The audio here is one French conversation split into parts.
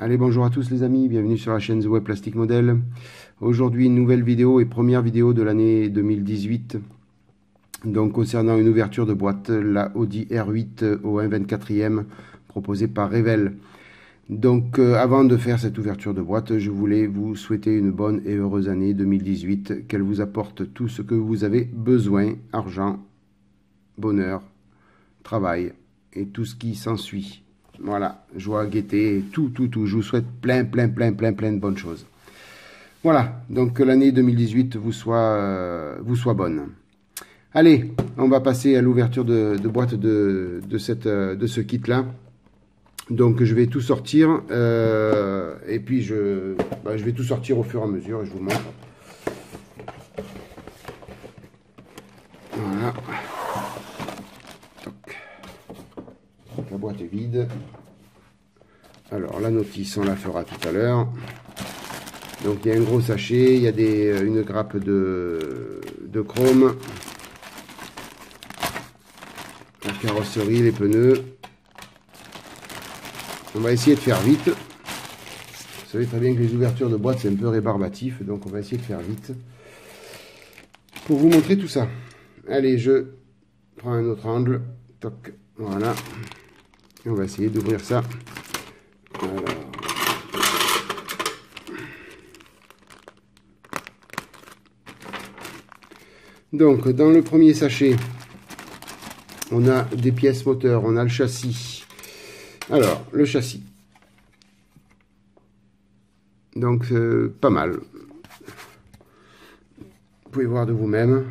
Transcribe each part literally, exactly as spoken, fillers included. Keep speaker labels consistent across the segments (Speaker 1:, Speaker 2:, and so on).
Speaker 1: Allez, bonjour à tous les amis, bienvenue sur la chaîne The Web Plastic Model. Aujourd'hui, une nouvelle vidéo et première vidéo de l'année deux mille dix-huit. Donc, concernant une ouverture de boîte, la Audi R huit au un vingt-quatrième proposée par Revell. Donc, euh, avant de faire cette ouverture de boîte, je voulais vous souhaiter une bonne et heureuse année deux mille dix-huit, qu'elle vous apporte tout ce que vous avez besoin, argent, bonheur, travail et tout ce qui s'ensuit. Voilà, joie, gaieté, tout, tout, tout. Je vous souhaite plein, plein, plein, plein, plein de bonnes choses. Voilà, donc que l'année deux mille dix-huit vous soit, euh, vous soit bonne. Allez, on va passer à l'ouverture de, de boîte de, de, cette, de ce kit-là. Donc je vais tout sortir, euh, et puis je, bah, je vais tout sortir au fur et à mesure, et je vous montre. Voilà. La boîte est vide. Alors la notice on la fera tout à l'heure. Donc il y a un gros sachet, il y a des, une grappe de, de chrome, la carrosserie, les pneus. On va essayer de faire vite. Vous savez très bien que les ouvertures de boîte c'est un peu rébarbatif, donc on va essayer de faire vite pour vous montrer tout ça. Allez, je prends un autre angle. Toc, voilà. Et on va essayer d'ouvrir ça. Alors. Donc, dans le premier sachet, on a des pièces moteurs, on a le châssis. Alors, le châssis. Donc, euh, pas mal. Vous pouvez voir de vous-même.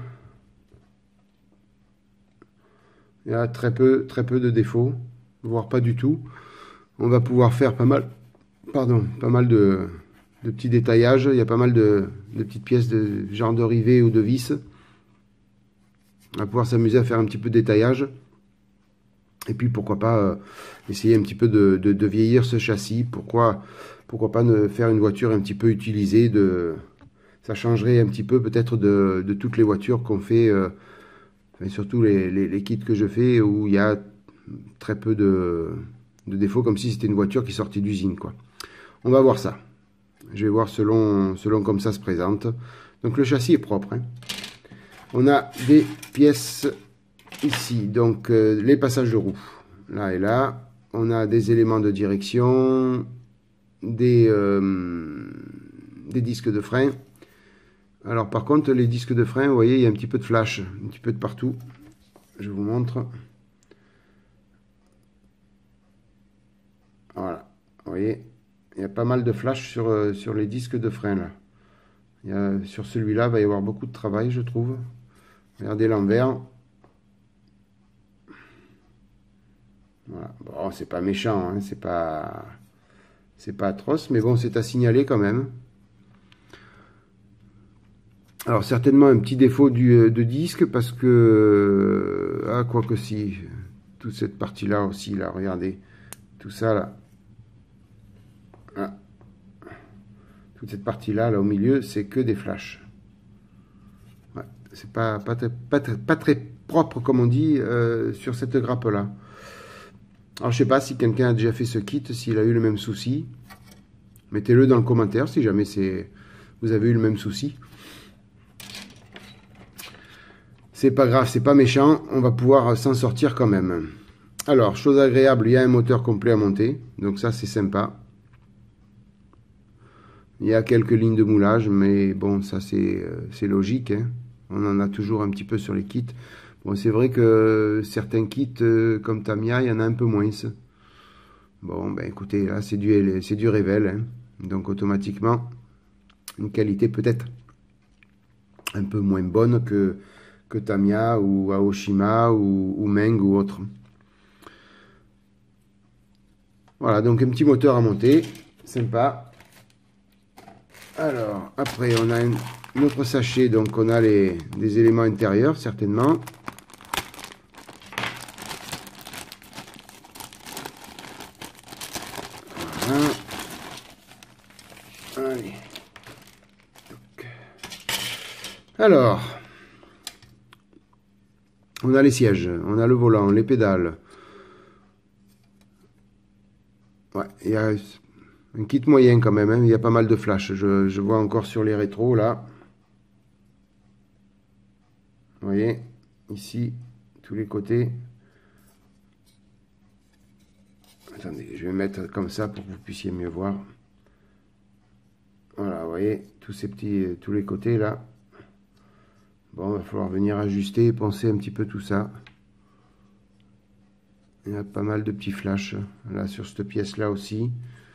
Speaker 1: Il y a très peu, très peu de défauts, voire pas du tout. On va pouvoir faire pas mal, pardon, pas mal de, de petits détaillages. Il y a pas mal de, de petites pièces de genre de rivets ou de vis. On va pouvoir s'amuser à faire un petit peu de détaillage. Et puis pourquoi pas euh, essayer un petit peu de, de, de vieillir ce châssis. Pourquoi, pourquoi pas ne faire une voiture un petit peu utilisée. De, ça changerait un petit peu peut-être de, de toutes les voitures qu'on fait. Euh, et surtout les, les, les kits que je fais où il y a très peu de, de défauts, comme si c'était une voiture qui sortait d'usine, quoi. On va voir ça. Je vais voir selon, selon comme ça se présente. Donc le châssis est propre, hein. On a des pièces ici, donc euh, les passages de roues, là et là. On a des éléments de direction, des, euh, des disques de frein. Alors par contre, les disques de frein, vous voyez, il y a un petit peu de flash, un petit peu de partout. Je vous montre. Voilà, vous voyez, il y a pas mal de flash sur, euh, sur les disques de frein là. Il y a, sur celui-là, il va y avoir beaucoup de travail, je trouve. Regardez l'envers. Voilà. Bon, c'est pas méchant, hein, c'est pas, c'est pas atroce, mais bon, c'est à signaler quand même. Alors certainement un petit défaut du, de disque parce que, ah quoi que si, toute cette partie là aussi, là, regardez, tout ça là, ah. Toute cette partie là, là au milieu, c'est que des flashs. Ouais, c'est pas, pas, très, pas, très, pas très propre comme on dit euh, sur cette grappe là. Alors je sais pas si quelqu'un a déjà fait ce kit, s'il a eu le même souci, mettez-le dans le commentaire si jamais c'est, vous avez eu le même souci. C'est pas grave, c'est pas méchant, on va pouvoir s'en sortir quand même. Alors, chose agréable, il y a un moteur complet à monter, donc ça c'est sympa. Il y a quelques lignes de moulage, mais bon, ça c'est euh, logique, hein. On en a toujours un petit peu sur les kits. Bon, c'est vrai que certains kits, euh, comme Tamiya, il y en a un peu moins. Bon, ben écoutez, là c'est du, c'est du Revell, hein. Donc automatiquement, une qualité peut-être un peu moins bonne que... que Tamiya ou Aoshima ou, ou Meng ou autre. Voilà, donc un petit moteur à monter, sympa. Alors, après on a un, un autre sachet, donc on a les, des éléments intérieurs, certainement. Voilà. Allez. Donc. Alors... on a les sièges, on a le volant, les pédales. Ouais, il y a Un kit moyen quand même, hein. Il y a pas mal de flash. Je, je vois encore sur les rétros là. Vous voyez, ici, tous les côtés. Attendez, je vais mettre comme ça pour que vous puissiez mieux voir. Voilà, vous voyez, tous ces petits, tous les côtés là. Bon, il va falloir venir ajuster et penser un petit peu tout ça. Il y a pas mal de petits flashs là sur cette pièce là aussi.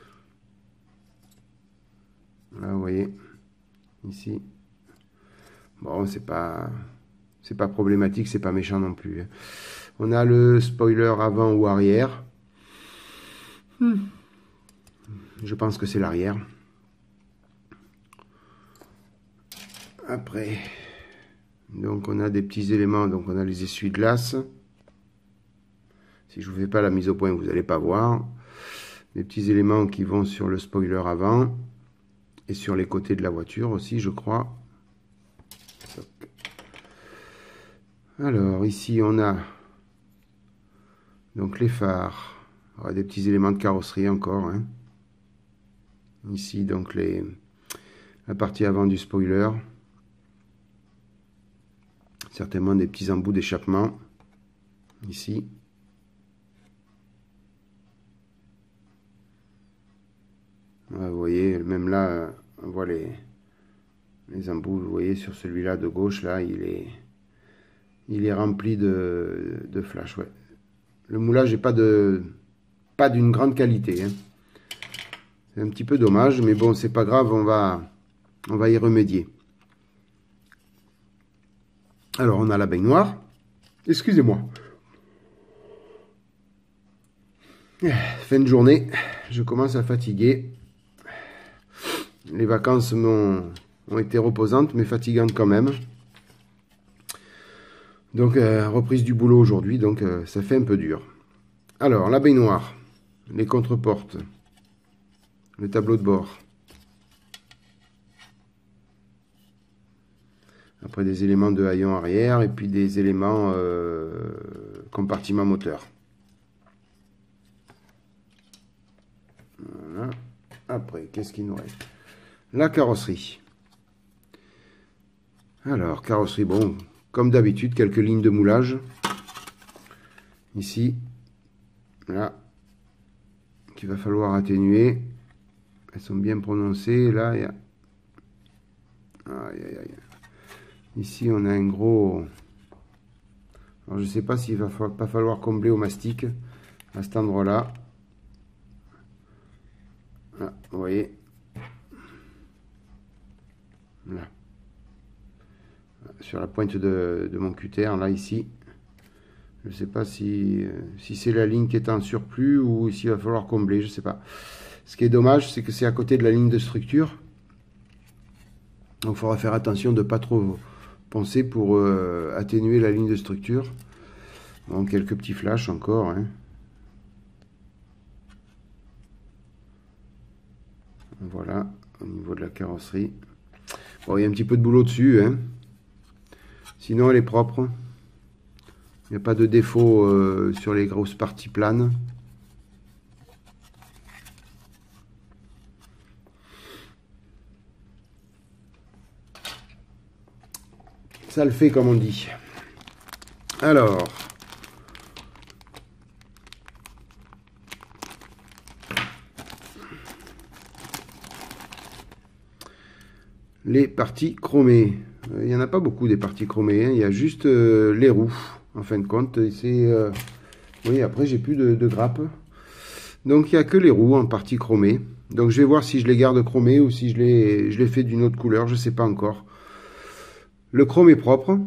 Speaker 1: Là, vous voyez, ici. Bon, c'est pas, c'est pas problématique, c'est pas méchant non plus. On a le spoiler avant ou arrière. Hmm. Je pense que c'est l'arrière. Après, donc on a des petits éléments, donc on a les essuie-glaces. Si je vous fais pas la mise au point, vous n'allez pas voir. Des petits éléments qui vont sur le spoiler avant et sur les côtés de la voiture aussi, je crois. Alors ici on a donc les phares, on a des petits éléments de carrosserie encore. Hein. Ici donc les, la partie avant du spoiler. Certainement des petits embouts d'échappement. Ici. Ouais, vous voyez, même là, on voit les, les embouts. Vous voyez, sur celui-là de gauche, là, il est, il est rempli de, de flash. Ouais. Le moulage n'est pas de, pas d'une grande qualité. Hein. C'est un petit peu dommage, mais bon, c'est pas grave, on va, on va y remédier. Alors, on a la baignoire. Excusez-moi. Fin de journée, je commence à fatiguer. Les vacances m'ont ont été reposantes, mais fatigantes quand même. Donc, euh, reprise du boulot aujourd'hui, donc euh, ça fait un peu dur. Alors, la baignoire, les contreportes, le tableau de bord. Après des éléments de haillons arrière et puis des éléments euh, compartiment moteur. Voilà. Après, qu'est-ce qu'il nous reste? La carrosserie. Alors, carrosserie, bon, comme d'habitude, quelques lignes de moulage. Ici, là, qu'il va falloir atténuer. Elles sont bien prononcées. Là, il y a... Aïe, aïe, aïe. Ici, on a un gros... Alors, je ne sais pas s'il va pas falloir combler au mastic à cet endroit-là. Là, vous voyez. Là. Sur la pointe de, de mon cutter, là, ici. Je ne sais pas si, si c'est la ligne qui est en surplus ou s'il va falloir combler, je ne sais pas. Ce qui est dommage, c'est que c'est à côté de la ligne de structure. Donc, il faudra faire attention de ne pas trop poncer pour euh, atténuer la ligne de structure. Bon, quelques petits flashs encore. Hein. Voilà, au niveau de la carrosserie. Bon, il y a un petit peu de boulot dessus. Hein. Sinon, elle est propre. Il n'y a pas de défaut euh, sur les grosses parties planes. Ça le fait comme on dit. Alors, les parties chromées. Il n'y en a pas beaucoup des parties chromées. Hein. Il y a juste euh, les roues, en fin de compte. C'est, euh... oui, après, j'ai plus de, de grappes. Donc, il n'y a que les roues en partie chromées. Donc, je vais voir si je les garde chromées ou si je les, je les fais d'une autre couleur. Je ne sais pas encore. Le chrome est propre.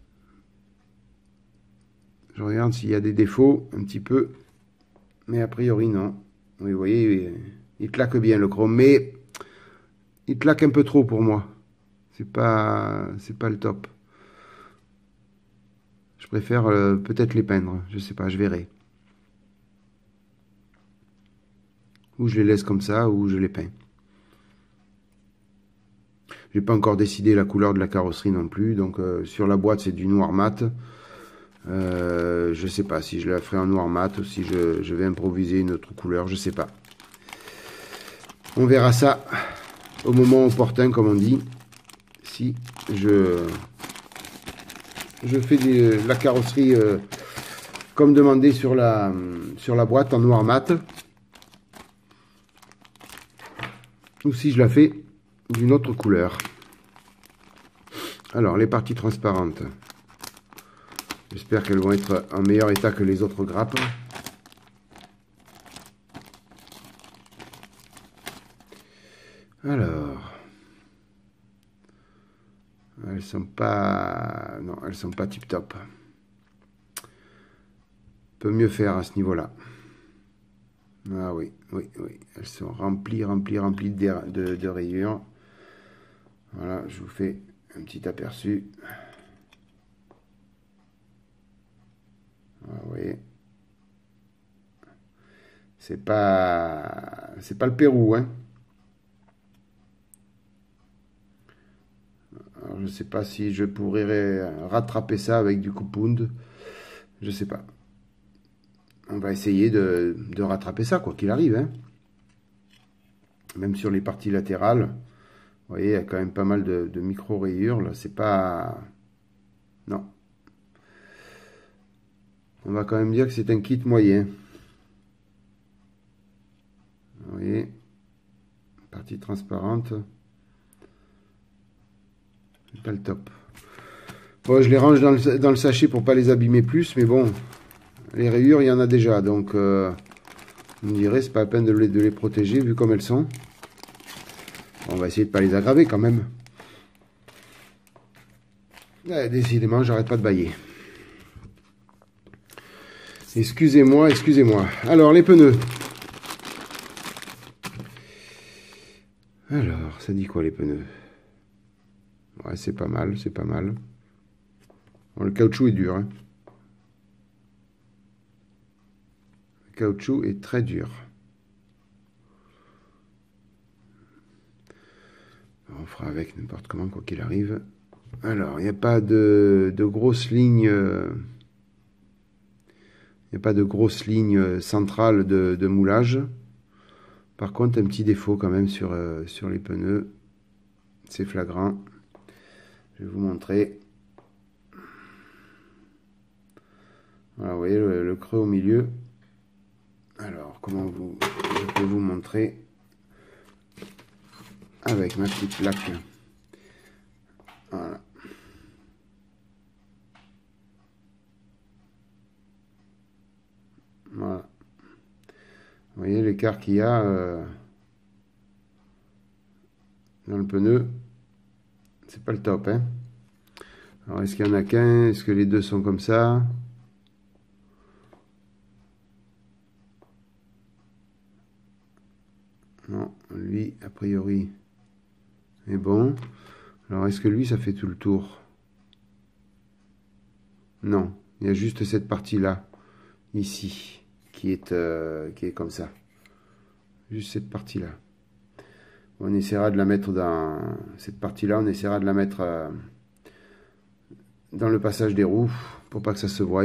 Speaker 1: Je regarde s'il y a des défauts, un petit peu. Mais a priori, non. Oui, vous voyez, il claque bien le chrome. Mais il claque un peu trop pour moi. C'est pas, c'est pas le top. Je préfère euh, peut-être les peindre. Je sais pas, je verrai. Ou je les laisse comme ça, ou je les peins. J'ai pas encore décidé la couleur de la carrosserie non plus. Donc euh, sur la boîte, c'est du noir mat. Euh, je sais pas si je la ferai en noir mat ou si je, je vais improviser une autre couleur. Je sais pas. On verra ça au moment opportun, comme on dit. Si je, je fais des, la carrosserie euh, comme demandé sur la, sur la boîte en noir mat. Ou si je la fais d'une autre couleur. Alors, les parties transparentes. J'espère qu'elles vont être en meilleur état que les autres grappes. Alors, elles sont pas, non, elles sont pas tip top. Peut mieux faire à ce niveau-là. Ah oui, oui, oui, elles sont remplies, remplies, remplies de, de, de rayures. Voilà, je vous fais un petit aperçu. Ah oui, c'est pas, c'est pas le Pérou, hein. Alors, je sais pas si je pourrais rattraper ça avec du coupound. Je sais pas. On va essayer de, de rattraper ça, quoi qu'il arrive, hein. Même sur les parties latérales. Vous voyez, il y a quand même pas mal de, de micro-rayures, là. C'est pas... Non. On va quand même dire que c'est un kit moyen. Vous voyez. Partie transparente. C'est pas le top. Bon, je les range dans le, dans le sachet pour pas les abîmer plus, mais bon... Les rayures, il y en a déjà, donc euh, on dirait c'est pas la peine de les, de les protéger vu comme elles sont. On va essayer de pas les aggraver quand même. Eh, décidément, j'arrête pas de bailler. Excusez-moi, excusez-moi. Alors, les pneus. Alors, ça dit quoi les pneus? Ouais, c'est pas mal, c'est pas mal. Bon, le caoutchouc est dur, hein. Caoutchouc est très dur. On fera avec n'importe comment, quoi qu'il arrive. Alors, il n'y a pas de, de grosses lignes. Il n'y a pas de grosses lignes centrales de, de moulage. Par contre, un petit défaut quand même sur, euh, sur les pneus. C'est flagrant. Je vais vous montrer. Voilà, vous voyez le, le creux au milieu. Alors, comment vous, je peux vous montrer avec ma petite plaque. Voilà. Voilà. Vous voyez l'écart qu'il y a euh, dans le pneu. C'est pas le top, hein. Alors, est-ce qu'il y en a qu'un? Est-ce que les deux sont comme ça? Non, lui, a priori, est bon. Alors, est-ce que lui, ça fait tout le tour? Non, il y a juste cette partie-là, ici, qui est, euh, qui est comme ça. Juste cette partie-là. On essaiera de la mettre dans... Cette partie-là, on essaiera de la mettre euh, dans le passage des roues, pour pas que ça se voie.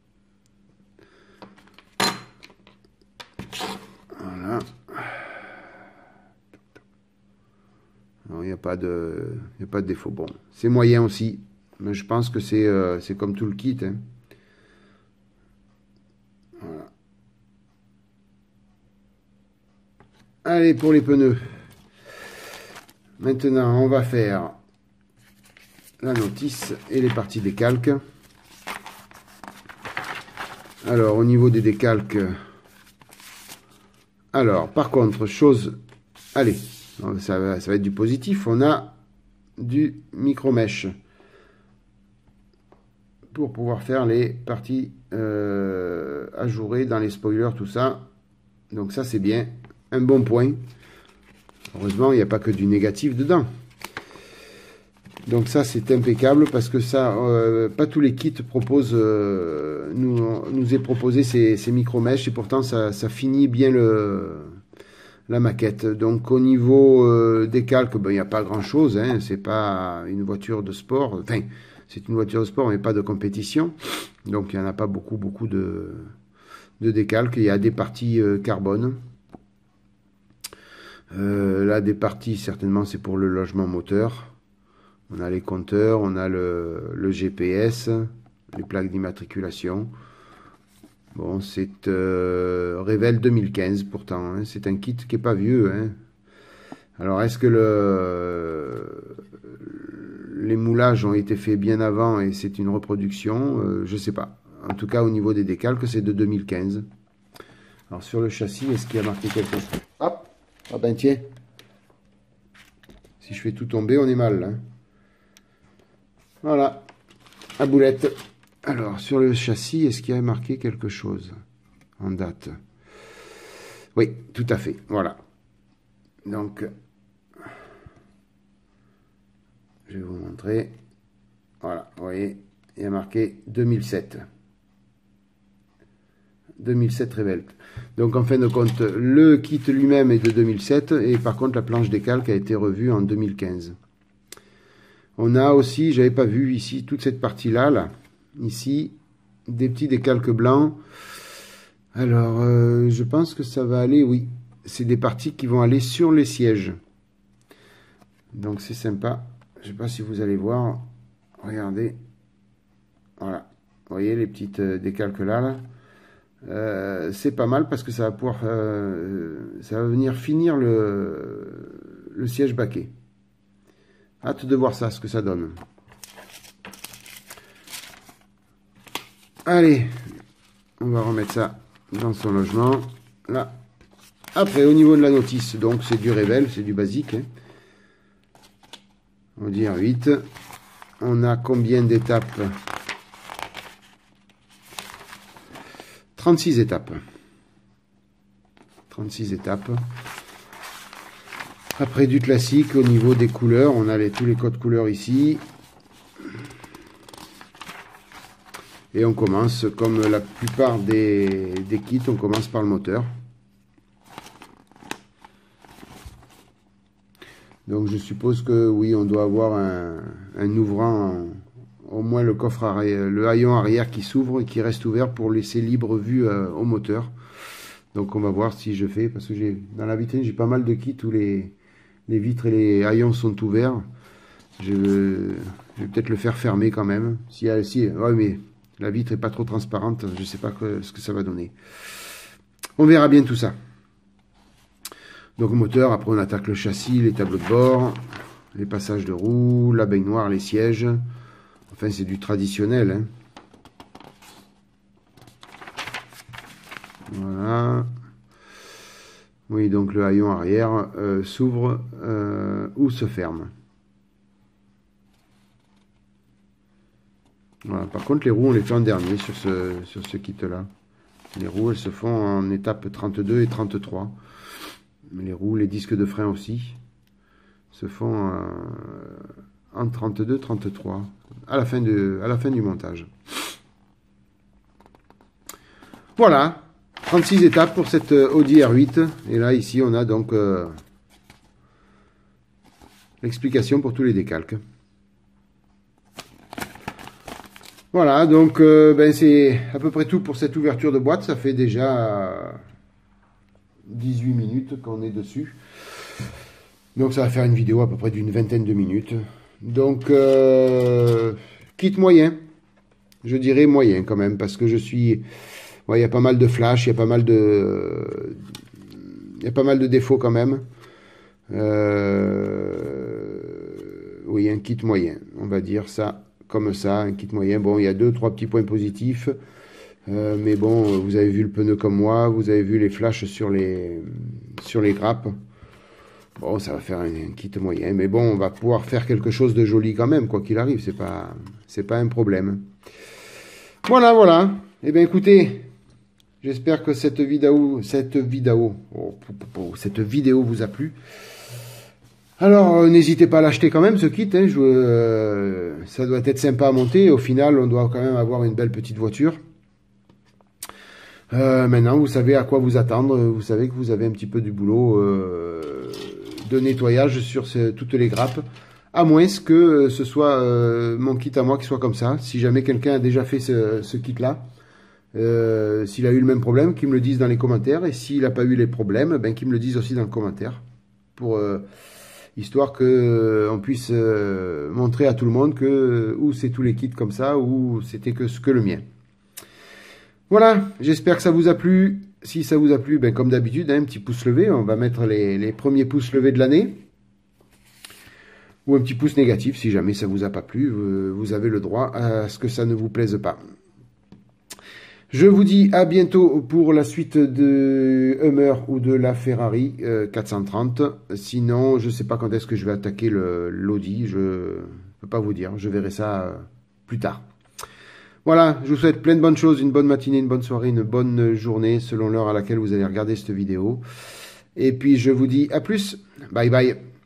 Speaker 1: Voilà. Il n'y a pas de, il y a pas de défaut. Bon, c'est moyen aussi, mais je pense que c'est euh, c'est comme tout le kit, hein. Voilà. Allez, pour les pneus. Maintenant, on va faire la notice et les parties décalques. Alors, au niveau des décalques, alors, par contre, chose, allez. Ça va, ça va être du positif. On a du micro-mèche pour pouvoir faire les parties euh, ajourées dans les spoilers, tout ça. Donc ça, c'est bien. Un bon point. Heureusement, il n'y a pas que du négatif dedans. Donc ça, c'est impeccable parce que ça, euh, pas tous les kits proposent, euh, nous, nous est proposé ces, ces micro-mèches et pourtant, ça, ça finit bien le... la maquette. Donc au niveau euh, des calques, ben, il n'y a pas grand chose, hein. C'est pas une voiture de sport, enfin c'est une voiture de sport mais pas de compétition, donc il n'y en a pas beaucoup beaucoup de, de décalques. Il y a des parties euh, carbone, Euh, là, des parties, certainement, c'est pour le logement moteur. On a les compteurs, on a le, le G P S, les plaques d'immatriculation. Bon, c'est euh, Revell deux mille quinze pourtant, hein. C'est un kit qui n'est pas vieux, hein. Alors, est-ce que le, les moulages ont été faits bien avant et c'est une reproduction? euh, Je ne sais pas. En tout cas, au niveau des décalques, c'est de deux mille quinze. Alors, sur le châssis, est-ce qu'il y a marqué quelque chose? Hop! Ah ben tiens. Si je fais tout tomber, on est mal, hein. Voilà. À boulette. Alors, sur le châssis, est-ce qu'il y a marqué quelque chose en date? Oui, tout à fait. Voilà. Donc, je vais vous montrer. Voilà, vous voyez, il y a marqué deux mille sept. deux mille sept Revell. Donc, en fin de compte, le kit lui-même est de deux mille sept et par contre, la planche décalque a été revue en deux mille quinze. On a aussi, j'avais pas vu ici, toute cette partie-là, là, ici, des petits décalques blancs. Alors, euh, je pense que ça va aller, oui. C'est des parties qui vont aller sur les sièges. Donc, c'est sympa. Je sais pas si vous allez voir. Regardez. Voilà. Vous voyez les petites euh, décalques là, là. Euh, c'est pas mal parce que ça va pouvoir, euh, ça va venir finir le, le siège baquet. Hâte de voir ça, ce que ça donne. Allez, on va remettre ça dans son logement. Là. Après, au niveau de la notice, donc c'est du Revell, c'est du basique. Hein. On va dire huit. On a combien d'étapes? trente-six étapes. trente-six étapes. Après du classique, au niveau des couleurs, on a les, tous les codes couleurs ici. Et on commence, comme la plupart des, des kits, on commence par le moteur. Donc je suppose que oui, on doit avoir un, un ouvrant, au moins le coffre arrière, le haillon arrière qui s'ouvre et qui reste ouvert pour laisser libre vue euh, au moteur. Donc on va voir si je fais, parce que j'ai dans la vitrine j'ai pas mal de kits où les, les vitres et les haillons sont ouverts. Je, je vais peut-être le faire fermer quand même. Si, si, ouais, mais la vitre est pas trop transparente, je sais pas que, ce que ça va donner. On verra bien tout ça. Donc moteur, après on attaque le châssis, les tableaux de bord, les passages de roues, la baignoire, les sièges. Enfin c'est du traditionnel. Hein. Voilà. Oui, donc le haillon arrière euh, s'ouvre euh, ou se ferme. Voilà. Par contre les roues on les fait en dernier sur ce, sur ce kit là. Les roues elles se font en étape trente-deux et trente-trois. Les roues, les disques de frein aussi se font euh, en trente-deux trente-trois à la fin de, à la fin du montage. Voilà, trente-six étapes pour cette Audi R huit. Et là, ici, on a donc euh, l'explication pour tous les décalques. Voilà, donc euh, ben, c'est à peu près tout pour cette ouverture de boîte. Ça fait déjà Euh, dix-huit minutes qu'on est dessus. Donc ça va faire une vidéo à peu près d'une vingtaine de minutes. Donc euh, kit moyen. Je dirais moyen quand même parce que je suis... Ouais, il y a pas mal de flash, il y a pas mal de... Il y a pas mal de défauts quand même. Euh... Oui, un kit moyen. On va dire ça comme ça, un kit moyen. Bon, il y a deux, trois petits points positifs. Euh, mais bon, vous avez vu le pneu comme moi, vous avez vu les flashs sur les, sur les grappes. Bon, ça va faire un, un kit moyen, mais bon, on va pouvoir faire quelque chose de joli quand même, quoi qu'il arrive, c'est pas, c'est pas un problème. Voilà, voilà. Eh bien, écoutez, j'espère que cette vidéo, cette vidéo, oh, cette vidéo vous a plu. Alors, euh, n'hésitez pas à l'acheter quand même, ce kit. Hein, je, euh, ça doit être sympa à monter. Au final, on doit quand même avoir une belle petite voiture. Euh, maintenant, vous savez à quoi vous attendre. Vous savez que vous avez un petit peu du boulot euh, de nettoyage sur ce, toutes les grappes. À moins que ce soit euh, mon kit à moi qui soit comme ça. Si jamais quelqu'un a déjà fait ce, ce kit-là, euh, s'il a eu le même problème, qu'il me le dise dans les commentaires. Et s'il n'a pas eu les problèmes, ben, qu'il me le dise aussi dans le commentaire. pour euh, histoire que euh, on puisse euh, montrer à tout le monde que ou c'est tous les kits comme ça, ou c'était que ce que le mien. Voilà, j'espère que ça vous a plu. Si ça vous a plu, ben, comme d'habitude, hein, un petit pouce levé. On va mettre les, les premiers pouces levés de l'année. Ou un petit pouce négatif, si jamais ça vous a pas plu. Vous avez le droit à ce que ça ne vous plaise pas. Je vous dis à bientôt pour la suite de Hummer ou de la Ferrari euh, quatre cent trente. Sinon, je ne sais pas quand est-ce que je vais attaquer l'Audi. Je ne peux pas vous dire. Je verrai ça euh, plus tard. Voilà, je vous souhaite plein de bonnes choses, une bonne matinée, une bonne soirée, une bonne journée, selon l'heure à laquelle vous allez regarder cette vidéo. Et puis je vous dis à plus. Bye bye.